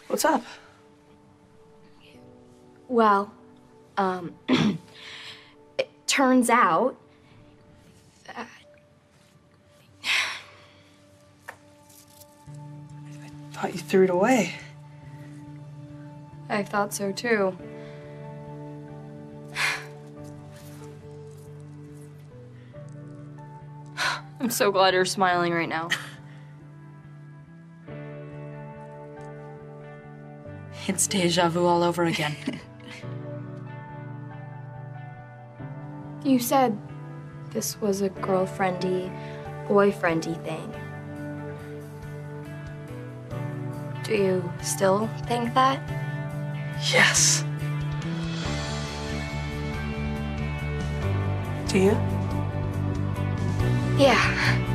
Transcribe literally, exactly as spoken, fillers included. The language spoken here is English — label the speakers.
Speaker 1: What's up?
Speaker 2: Well, um, it turns out that...
Speaker 1: I thought you threw it away.
Speaker 2: I thought so too. I'm so glad you're smiling right now.
Speaker 3: It's deja vu all over again.
Speaker 2: You said this was a girlfriendy, boyfriendy thing. Do you still think that?
Speaker 1: Yes. Do you?
Speaker 2: Yeah.